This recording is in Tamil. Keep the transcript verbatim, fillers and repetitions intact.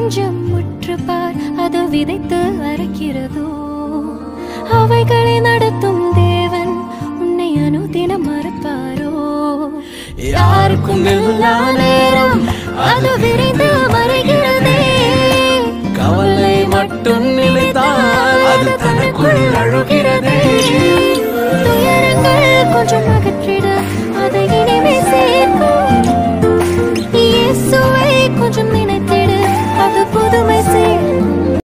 கொஞ்சம் முற்று பார், அது விதைத்து அரைக்கிறதோ. அவைகளை நடத்தும் தேவன் உன்னை அனுதினம் மறப்பாரோ. யாருக்கும் எல்லா நேரம் அது விரை